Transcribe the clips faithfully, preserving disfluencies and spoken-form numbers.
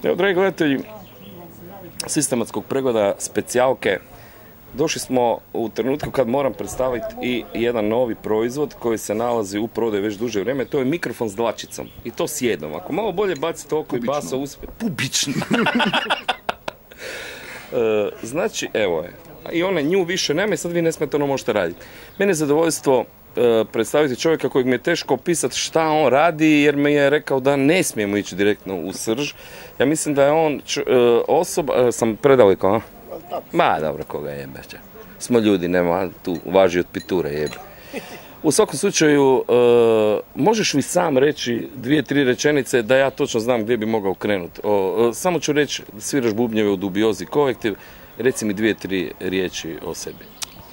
Evo, dragi gledatelji sistematskog pregleda specijalke, došli smo u trenutku kad moram predstaviti i jedan novi proizvod koji se nalazi u prodaju već duže vrijeme, to je mikrofon s dlačicom. I to s jednom. Ako malo bolje bacite oko i basa uspije. Pubično. e, znači, evo je. I ona nju više nema i sad vi nesmetano možete raditi. Meni je zadovoljstvo e, predstaviti čovjeka kojeg mi je teško opisati šta on radi, jer mi je rekao da ne smijemo ići direktno u srž. Ja mislim da je on č, e, osoba, e, sam predaleko, a? Ma dobro, koga jebe. Smo ljudi, nema tu važi od piture jebe. U svakom slučaju, e, možeš li sam reći dvije, tri rečenice da ja točno znam gdje bi mogao krenuti. O, e, samo ću reći, sviraš bubnjeve u Dubiozi Kolektiv, reci mi dvije, tri riječi o sebi.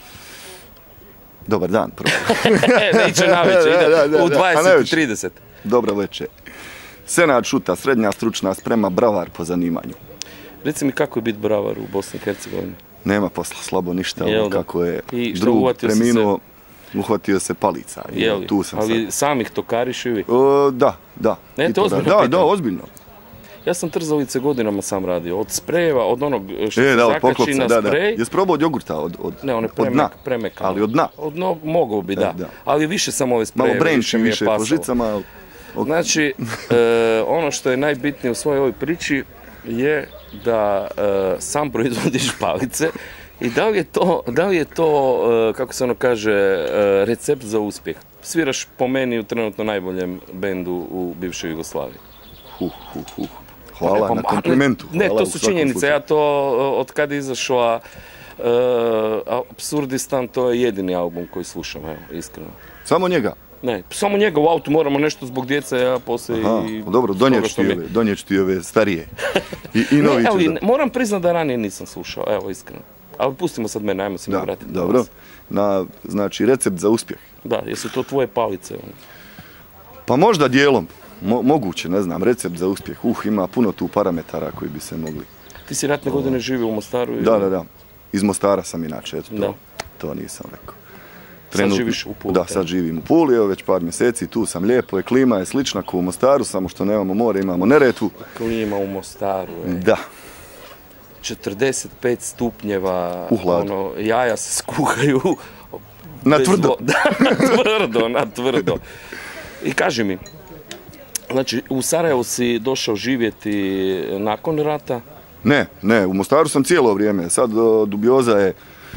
Dobar dan, prvo. Ne iće na večer, ide da, da, da, u dvadeset trideset. Dobro večer. Senad Šuta, srednja stručna sprema, bravar po zanimanju. Reci mi kako je biti bravar u Bosni i Hercegovini? Nema posla, slabo ništa, Jel, kako je drug preminuo, uhvatio se palica. Jel, tu sam ali sad. Samih tokariš i vi? O, da, da. Ne, to ozbiljno da, pitanje. da, ozbiljno. Ja sam trzalice godinama sam radio, od sprejeva, od onog što e, se da, zakači na da, sprej. Da. Jesi probao od jogurta, od, od, ne, on je premek, od dna, premeka. ali od dna. Od no, mogao bi, da. E, da. Ali više sam ove sprejeve, malo više mi je više pasalo. po žicama. Ok. Znači, e, ono što je najbitnije u svojoj ovoj priči je da e, sam proizvodiš palice i da li je to, da li je to e, kako se ono kaže, e, recept za uspjeh. Sviraš po meni u trenutno najboljem bendu u bivšoj Jugoslaviji. Huh, huh, huh. Hvala pa, na komplimentu. Ne, Hvala, to su činjenice. Ja to, od kada je izašla uh, Apsurdistan, to je jedini album koji slušam, evo, iskreno. Samo njega? Ne, samo njega u autu, moramo nešto zbog djece, a poslije Aha, i... dobro, donijeći ti, mi... ti ove starije. I, i novi ne, ali, da... moram priznat da ranije nisam slušao, evo, iskreno. Ali pustimo sad mene, ajmo se mi vratiti. Dobro, na, znači, recept za uspjeh. Da, jesu to tvoje palice? Pa možda dijelom. Mo, moguće, ne znam, recept za uspjeh. Uh, ima puno tu parametara koji bi se mogli... Ti si ratne godine živio u Mostaru? I... Da, da, da. Iz Mostara sam inače, eto to, da. to nisam rekao. Trenutno, sad živiš u Puli? Da, sad živim u Puli, evo već par mjeseci, tu sam lijepo, je klima je slična kao u Mostaru, samo što nemamo more, imamo Neretvu. Klima u Mostaru, je. Da. četrdeset pet stupnjeva, u hladu. Ono, jaja se skuhaju... Na tvrdo. Da, na tvrdo, na tvrdo. I kaži mi, znači, u Sarajevu si došao živjeti nakon rata? Ne, ne, u Mostaru sam cijelo vrijeme. Sad o, Dubioza je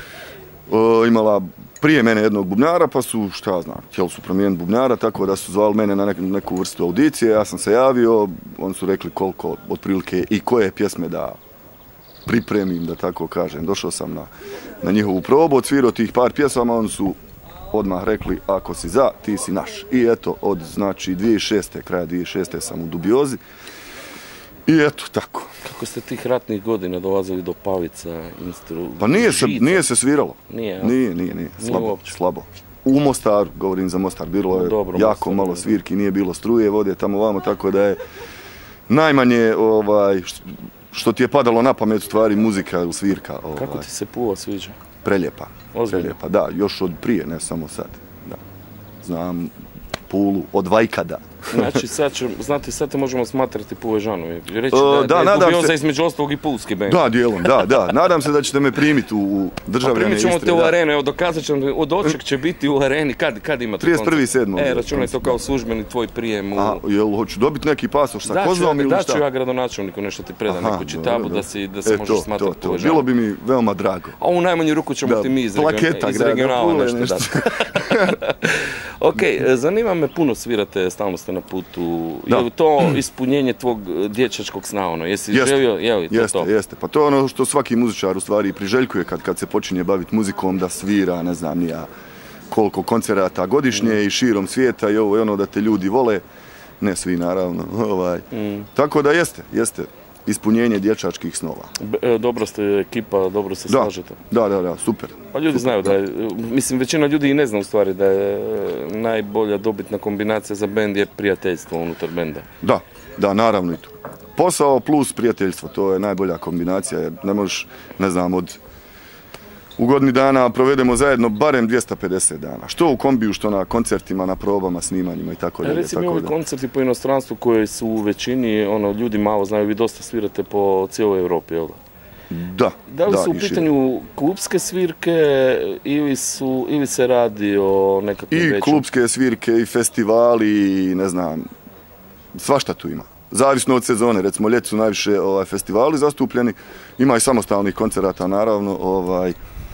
o, imala prije mene jednog bubnjara, pa su, šta ja znam, htjeli su promijeniti bubnjara, tako da su zvali mene na neku, neku vrstu audicije, ja sam se javio, oni su rekli koliko, otprilike, i koje pjesme da pripremim, da tako kažem. Došao sam na, na njihovu probu, odsvirao tih par pjesama, oni su odmah rekli, ako si za, ti si naš. I eto, od znači dvije tisuće šeste, kraja dvije tisuće šeste sam u Dubiozi. I eto, tako. Kako ste tih ratnih godina dolazili do palica, instru... Pa nije se, nije se sviralo. Nije, ja? Nije, nije, nije. Slabo, nije slabo. U Mostaru, govorim za Mostar, bilo je dobro, jako Mostar, malo svirki, nije bilo struje, vode tamo vamo, tako da je najmanje, ovaj, što ti je padalo na pamet, stvari, muzika ili svirka. Ovaj. Kako ti se Pula sviđa? Preljepa. Preljepa, da, još od prije, ne samo sad. Da. Znam Pulu od vajkada. Znači, sad ću, znate, sad te možemo smatrati Puležanovi. Reći uh, da, da, da je Dubioza se... između ostalog i pulski band. Da, dijelom, da, da. Nadam se da ćete me primiti u državljane Istre. Pa primit ćemo te u arenu, evo dokazat ćemo, od oček će biti u areni, kad, kad imate trideset prvi sedmi E, računaj to kao službeni tvoj prijem u... A, jel, hoću dobiti neki pasoš sa kozom ili šta? Da ću ja gradonačelniku nešto ti predam, neku čitabu da, si, da se e, možeš to, smatrati to, to. Bilo bi mi veoma drago. A u najmanju ruku ćemo da, ti mi iz, plaketa, iz regionala nešto, nešto dati. Ok, zanima me, puno svirate, stalno ste na putu. Da. Je li to ispunjenje tvog dječačkog sna, ono? Jesi jeste, želio, je li to jeste, to? Jeste, pa to je ono što svaki muzičar u stvari priželjkuje kad, kad se počinje baviti muzikom, da svira, ne znam ni ja koliko koncerata godišnje mm. i širom svijeta i ovo je ono da te ljudi vole, ne svi naravno, ovaj. Mm. Tako da jeste, jeste ispunjenje dječačkih snova. Be, dobro ste ekipa, dobro se da, slažete. Da, da, da, super. Pa ljudi super, znaju da je, mislim, većina ljudi i ne zna u stvari da je najbolja dobitna kombinacija za bend je prijateljstvo unutar benda. Da, da, naravno i to. Posao plus prijateljstvo, to je najbolja kombinacija, jer ne možeš, ne znam, od u godini dana provedemo zajedno barem dvjesto pedeset dana. Što u kombiju, što na koncertima, na probama, snimanjima i tako dalje. Recimo ovi koncerti po inostranstvu koji su u većini, ono, ljudi malo znaju, vi dosta svirate po cijeloj Europi, jel da? Da. Da li su u pitanju klubske svirke ili, su, ili se radi o nekakvim većim? I klubske svirke, i festivali, i ne znam, svašta tu ima. Zavisno od sezone, recimo ljeti su najviše ovaj, festivali zastupljeni, ima i samostalnih koncerata naravno, ovaj,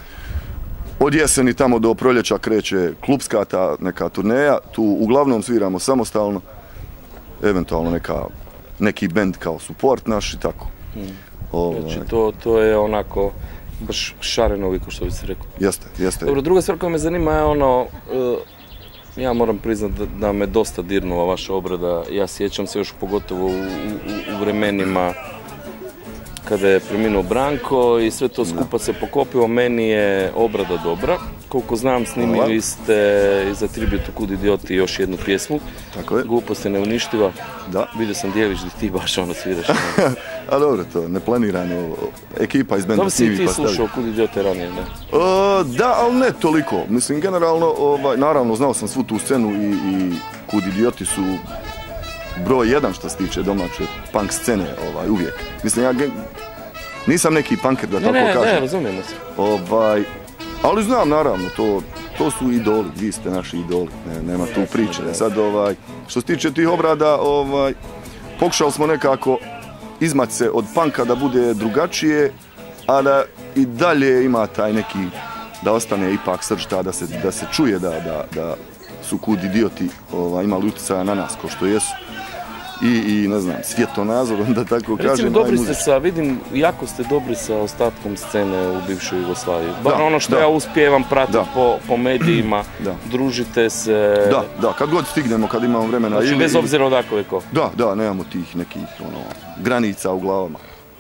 od jeseni tamo do proljeća kreće klubska ta neka turneja, tu uglavnom sviramo samostalno, eventualno neka, neki bend kao support naš i tako. Hmm. Ovaj. Znači to, to je onako baš šareno liko što bi se rekao. Jeste, jeste. Dobro, druga stvar koja me zanima je ono, uh, ja moram priznati da, da me dosta dirnula vaša obrada, ja sjećam se još pogotovo u, u, u vremenima kada je preminuo Branko i sve to skupa se pokopilo, meni je obrada dobra. Koliko znam, snimili ste i za tributu Kud idioti još jednu pjesmu. Tako je. Glupost je neuništiva. Da. Vidio sam dijeliš da ti baš ono sviraš. A dobro, to neplanirano. Ekipa iz benda snimi pa stavi. Da li si ti slušao Kud idiote ranije, ne? Uh, da, ali ne toliko. Mislim, generalno, ovaj, naravno, znao sam svu tu scenu i, i Kud idioti su broj jedan što se tiče domaće punk scene, ovaj, uvijek. Mislim, ja gen... nisam neki punker, da ne, tako ne, kažem. Ne, ne, razumijemo se. Ovaj, ali znam, naravno, to, to su idoli, vi ste naši idoli, ne, nema tu priče. Sad, ovaj, što se tiče tih obrada, ovaj, pokušali smo nekako izmać se od punka da bude drugačije, a da i dalje ima taj neki, da ostane ipak srž ta, da se, da se čuje da, da, da su Kud idioti ovaj, imali utjecaja na nas, ko što jesu. I, i ne znam, svjetonazorom, da tako kažem. Recimo, dobri ste sa, vidim, jako ste dobri sa ostatkom scene u bivšoj Jugoslaviji. Bar da, ono što da. ja uspijevam pratiti po, po medijima, da. družite se... Da, da, kad god stignemo, kad imamo vremena... Znači, ili, bez obzira odakle je ko? Da, da, nemamo tih nekih, ono, granica u glavama.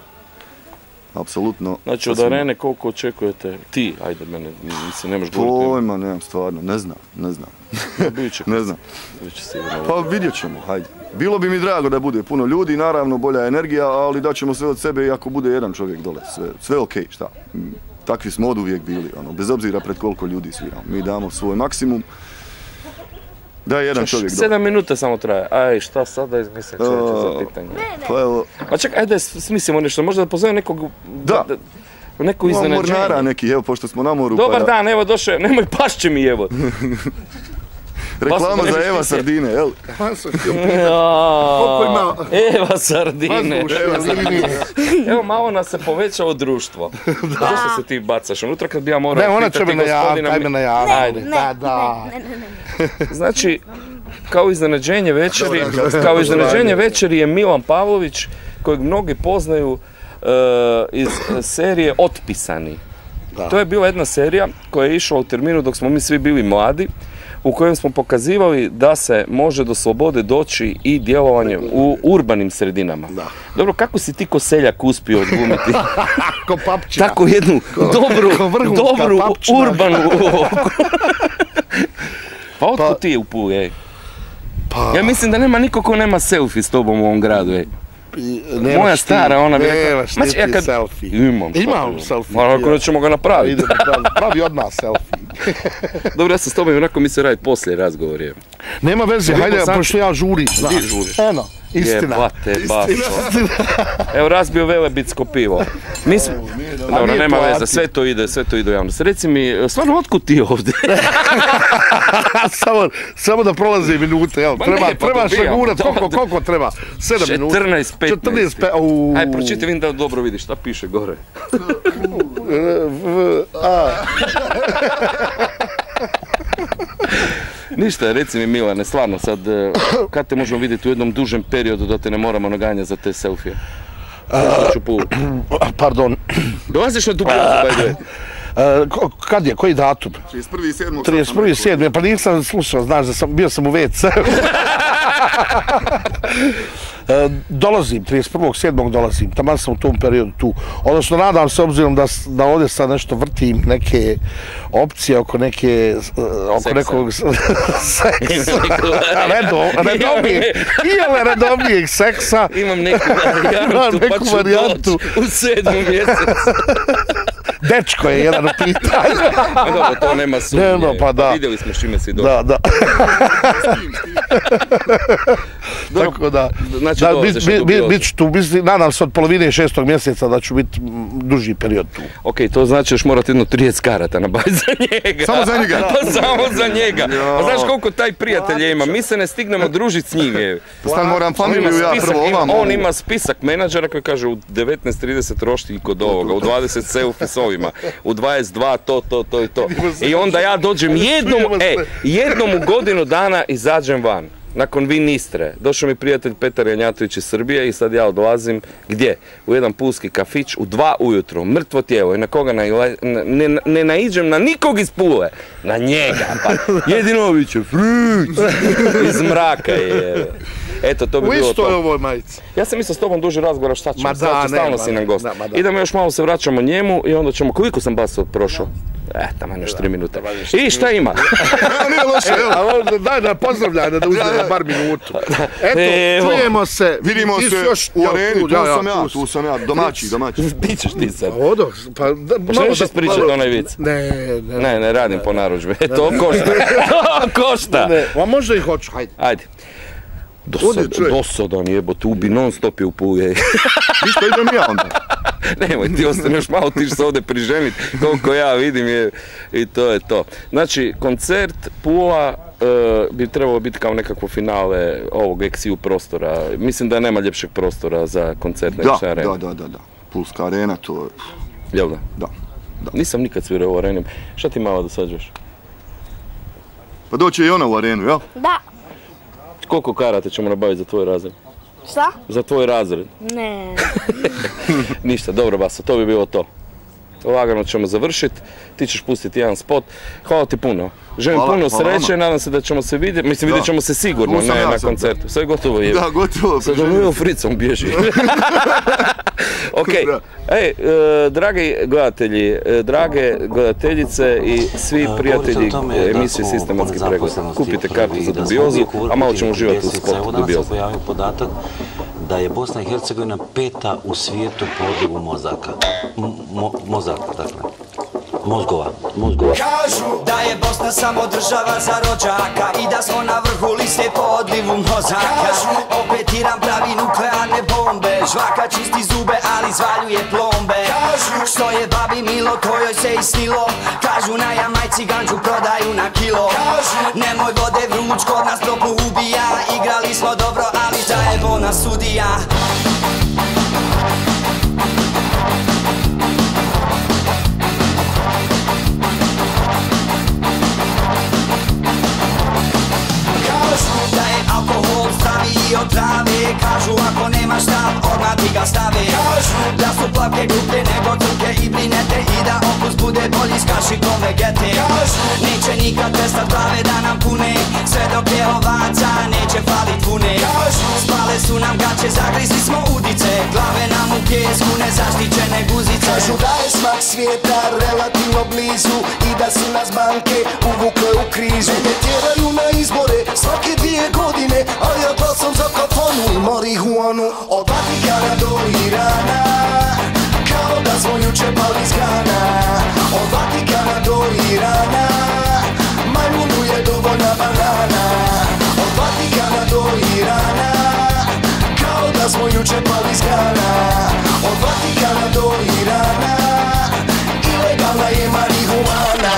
Apsolutno. Znači, od sam... arene koliko očekujete? Ti, ajde, mene, mislim, nemaš govoriti. Pojma, nemam, stvarno, ne znam, ne znam. Biće. Ne znam. Biće sigurno. Pa vidjet ćemo, hajde. Bilo bi mi drago da bude puno ljudi, naravno bolja energija, ali daćemo sve od sebe i ako bude jedan čovjek dole, sve, sve okej, šta. Takvi smo od uvijek bili, ono, bez obzira pred koliko ljudi sviramo. Mi damo svoj maksimum, da je jedan Češ, čovjek dole. Sedam minuta samo traje, aj šta sad da izmislim čovječe za pitanje? Pa evo... Pa čekaj, ajde smislimo nešto, možda da pozovem nekog... Da. da neko iznenađenje. Mornara neki, evo, pošto smo na moru. Dobar pa dan, evo došao, nemoj pašće mi evo. Reklama za Eva Sardine, jel? Koliko ima? Eva Sardine. Evo, malo nas se povećao društvo. Zašto se ti bacaš? Unutra kad bi ja morao pitati gospodina... Ne, ona će me najaviti, ajme najaviti. Ajde. Da, da. Znači, kao iznenađenje večeri, kao iznenađenje večeri je Milan Pavlović, kojeg mnogi poznaju uh, iz serije Otpisani. Da. To je bila jedna serija koja je išla u terminu dok smo mi svi bili mladi, u kojem smo pokazivali da se može do slobode doći i djelovanje u urbanim sredinama. Da. Dobro, kako si ti ko seljak uspio odglumiti? Ko papčina. Tako jednu ko, dobru, ko dobru papčina. urbanu ulogu. Pa otkud pa, ti je u Puli, ej? Pa, ja mislim da nema niko ko nema selfie s tobom u ovom gradu, ej. Moja stara, ona bi rekla... Nemaš ti ja kad... selfie. Imam. Imam selfie. Ma ako nećemo ga napraviti. Idemo, pravi, pravi odmah selfie. Dobro, ja sam s tobom onako mi se raditi poslije razgovor je. Nema veze, hajde, pošto ja žurim. Ti žuriš? Eno, istina. Jebate, bašo. Evo, razbio Velebitsko pivo. Mi smo... Dobro, nema veze, sve to ide, sve to ide u javnost. Reci mi, stvarno, otkud ti ovdje? samo, samo da prolaze minute, evo, treba, ne, pa treba šagurat, koliko, koliko treba? sedam minuta. četrnaest petnaest. Aj, pročite, vidim da dobro vidiš, šta piše gore. Ništa, reci mi Milane, stvarno sad, kad te možemo vidjeti u jednom dužem periodu da te ne moramo naganjati za te selfije? Uh, pardon. Dolaziš na Dubiozu, by the way? Uh, kad je, koji datum? trideset prvi sedmog trideset prvi sedmog pa nisam slušao, znaš da sam, bio sam u ve ce. Uh, dolazim, trideset prvog sedmog dolazim, tamo sam u tom periodu tu. Odnosno, nadam se, obzirom da, da ovdje sad nešto vrtim neke opcije oko neke, uh, oko seksa. Nekog seksa, Redov, redovnijeg, iole redovnijeg seksa. Imam neku varijantu, neku pa ću varijantu. doći u sedmom mjesecu. Dečko je jedan u pitanju. Dobro, to nema sumnje. Nema, pa da. Vidjeli smo s čime si došao. Da, da. Tako da, Znači, da dolaziš bi, od bi, dubioze. bit ću tu, mislim, nadam se od polovine šestog mjeseca da ću biti duži period tu. Ok, to znači još morate jedno trideset karata nabaviti za njega. Samo za njega? Pa samo za njega. A znaš koliko taj prijatelj ima? Mi se ne stignemo družiti s njim. je. Stan moram On ima familiju ja spisak, prvo ima- ovam. on ima spisak menadžera koji kaže u devetnaest trideset rošti i kod ovoga, u dvadeset selfie s ovima, u dvadeset dva to, to, to i to. I onda ja dođem jednom, e, jednom u godinu dana izađem van. Nakon Vinistre, došao mi prijatelj Petar Janjatović iz Srbije i sad ja odlazim, gdje? U jedan pulski kafić u dva ujutro, mrtvo tijelo i na koga naile, ne, ne, ne naiđem na nikog iz Pule, na njega, pa jedino viće, Frić, iz mraka je. Eto, to bi U bilo istoj to. ovoj majici. Ja sam mislio s tobom duži razgovor, šta ćemo, Ma sad da, će, stalno nema, si nam ne, gost. da, ma da. Idemo još malo se vraćamo njemu i onda ćemo, koliko sam basov prošao? E, tamo još tri minute. I šta ima? Nije loše, evo. A onda daj da pozdravljaj, da uzmemo bar minutu. Eto, Evo. čujemo se. Vidimo Ti si se još- u ja, areni, tu ja, ja, sam ja, tu tu sam ja, domaći, domaći. Ti ćeš ti sad. Odo, pa... Da, Šta malo još da- ispričati malo- onaj vic? Ne, ne. Ne, ne radim po narudžbi. To košta. To košta. Ne, a možda i hoću, hajde. Ajde. Odi, Dosad, čuj. dosadan jebote, ubi non stop je u Puli. Ništa, idem ja onda. Nemoj, ti ostane još malo, ti ćeš se ovdje priženit, koliko ja vidim je, i to je to. Znači, koncert Pula e, bi trebalo biti kao nekakvo finale ovog X U prostora. Mislim da nema ljepšeg prostora za koncert nego Da, što je arena. da, da, da, da. Pulska arena, to je... Jel da? Da. Nisam nikad svirao u areni. Šta ti malo dosađuješ? Pa doće i ona u arenu, jel? Da. Koliko karata ćemo nabaviti za tvoj razred? Šta? Za tvoj razred? Ne. Ništa, dobro Baso, to bi bilo to. Lagano ćemo završiti, ti ćeš pustiti jedan spot. Hvala ti puno. Želim Hvala, puno hvala sreće, vama. nadam se da ćemo se vidjeti. Mislim, Da. vidjet ćemo se sigurno, Tu sam ne ja na sad, koncertu. Sve gotovo je. Da, gotovo. Sad ono fricom bježi. Ok, Da. ej, e, dragi gledatelji, e, drage gledateljice i svi prijatelji emisije Sistematski pregled, kupite kartu za Dubiozu, a malo ćemo uživati u spotu Dubiozu. Pojavio podatak da je Bosna i Hercegovina peta u svijetu po odlivu mozaka. M- mo- mozaka, dakle. Mozgova. Mozgova. Kažu da je Bosna samo država za rođaka i da smo na vrhu liste po odlivu mozaka. Kažu, opet Iran pravi nuklearne bombe, žvaka čisti zube, ali zvaljuje plombe. Kažu, što je babi milo, to joj se i snilo. Kažu, na Jamajci ganđu prodaju na kilo. Kažu, nemoj vode vruć, kod nas topu ubija. Igrali smo dobro, ali zajebo nas sudija. Kažu da je alkohol zdraviji od trave. Kažu ako nemaš stav, odmah ti ga stave. Kažu da su plavke gluplje nego crke i brinete i da okus bude bolji s kašikom vegete. Kažu neće nikad prestat glave da nam pune, sve dok je ovaca neće falit vune. Kažu spale su nam gaće, zagrizli smo udice, glave nam u pjesku, nezaštićene guzice. Kažu da je smak svijeta relativno blizu i da su nas banke uvukle u krizu. Mene tjeraju na izbore svake dvije godine, a ja glasam za kafanu i marihuanu. Od Vatikana do Irana, kao da smo juče pali iz Gana. Od Vatikana do Irana, majmunu je dovoljna banana. Od Vatikana do Irana, kao da smo juče pali iz Gana. Od Vatikana do Irana, ilegalna je marihuana.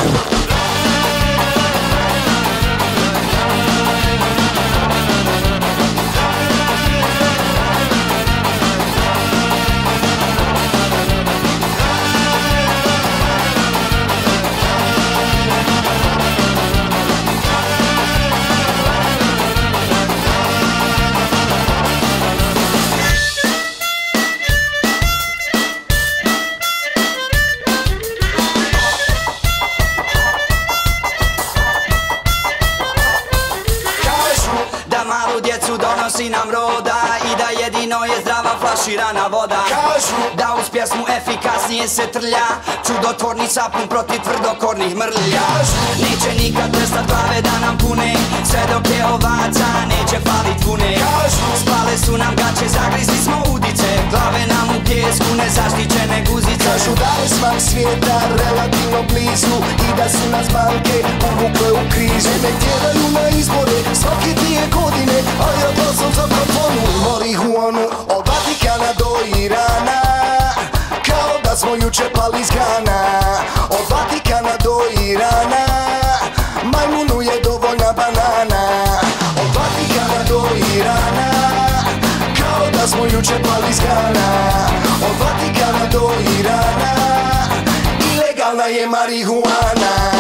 Kažu da malu djecu donosi nam roda i da jedino je zdrava flaširana voda. Kažu da uz pjesmu efikasnije se trlja, čudotvorni sapun protiv tvrdokornih mrlja. Kažu neće nikad prestat glave da nam pune, sve dok je ovaca neće falit vune. Kažu spale su nam gaće, zagrizli smo udice, glave nam u pjesku, nezaštićene guzice. Kažu da je smak svijeta relativno blizu i da su nas banke uvukle u krizu. Me tjeraju na izbore svake dvije godine, a ja glasam za kafonu i marihuanu. Od Vatikana do Irana, kao da smo juče pali s grana. Od Vatikana do Irana, majmunu je dovoljna banana. Od Vatikana do Irana, kao da smo juče pali s grana. Od Vatikana do Irana, ilegalna je marihuana.